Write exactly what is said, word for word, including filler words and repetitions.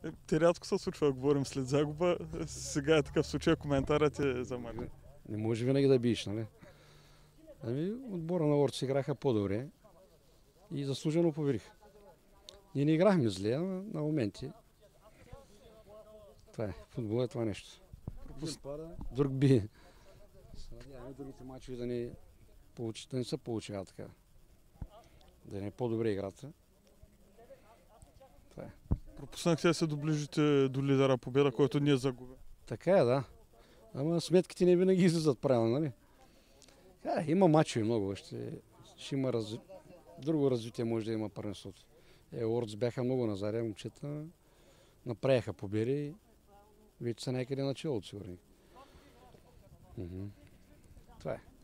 Те рядко се случва, говорим след загуба. Сега е такъв случай, коментарът е за мен. Не може винаги да биеш, нали? Ами, отбора на Орц играха по-добре и заслужено победиха. Ние не играхме зле, а на моменти. Това е. Футбол е това нещо. Друг би. Надяваме другите мачове да не, получи, да не се получава така. Да не е по-добре играта. Това е. Пропуснахте да се доближите до лидера победа, който ние загуби. Така е, да. Ама сметките не винаги излизат правилно, нали? А, има мачове много. Ще, ще има разви... друго развитие може да има първенството. Е, Орц бяха много назаре, момчета направиха победи и вече са някъде началото, сигурно. Това е.